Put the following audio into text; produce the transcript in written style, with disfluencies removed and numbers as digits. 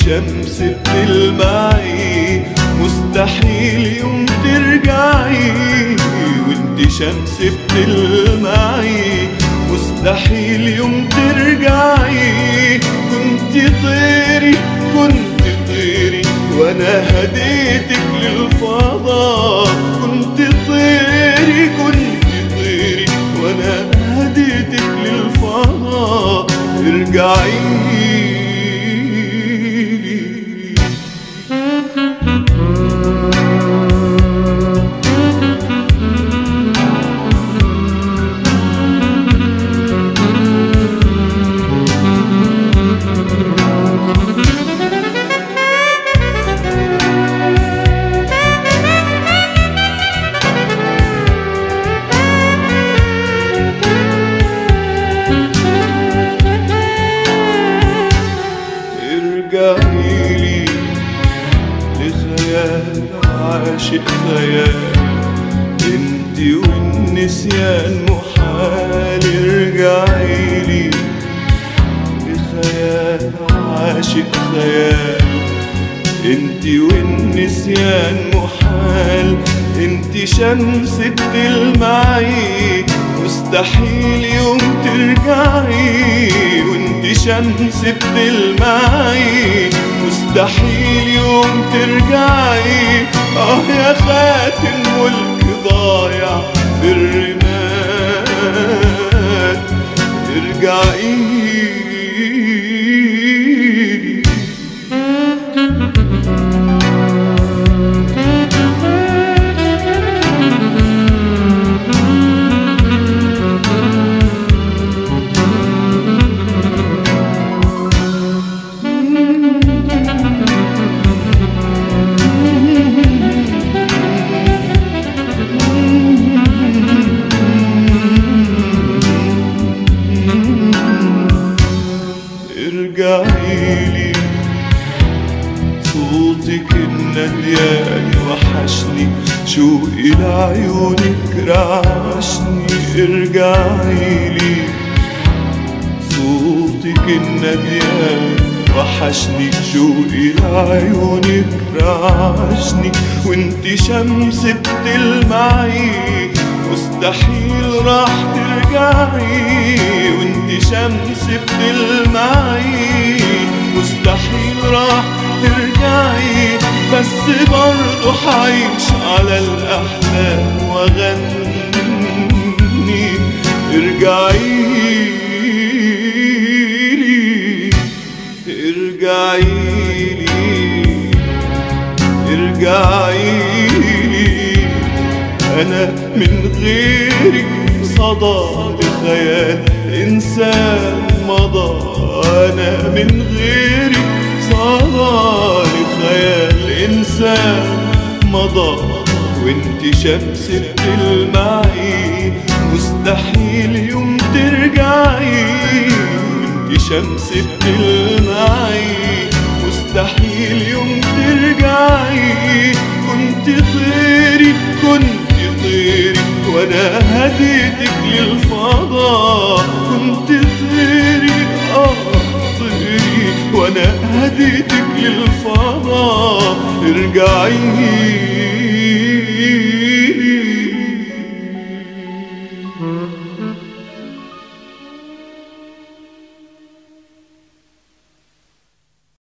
شمس بتلمعي مستحيل يوم ترجعي، وانت شمس بتلمعي مستحيل يوم ترجعي. كنت طيري كنت طيري وانا هديتك للفضاء، كنت طيري كنت طيري وانا هديتك للفضاء. ارجعي ارجعيلي لخيال عاشق خيال، انتي والنسيان محال. ارجعيلي لخيال عاشق خيال، انتي والنسيان محال. انتي شمس بتلمعي مستحيل يوم ترجعي، وانتي شمس بتلمعي مستحيل يوم ترجعي. يا خاتم ملك ضايع في الرماد، ارجعي ارجعيلي. صوتك النديان وحشني، شوقي لعيونك رعشني. ارجعيلي صوتك النديان وحشني، شوقي لعيونك رعشني. وانتي شمس بتلمعي مستحيل راح ترجعي، وانتي شمس بتلمعي مستحيل راح ترجعي. بس برضو حعيش على الأحلام وأغني. ارجعيلي ارجعيلي ارجعيلي. أنا من غيرك صدى لخيال إنسان مضى، أنا من غيرك صدى لخيال إنسان مضى. وانت شمس بتلمعي مستحيل يوم ترجعي، وانت شمس بتلمعي مستحيل يوم ترجعي. كنت طيري كنت طيري وانا هديتك للفضاء، كنت طيري طيري وانا هديتك للفضاء. ارجعي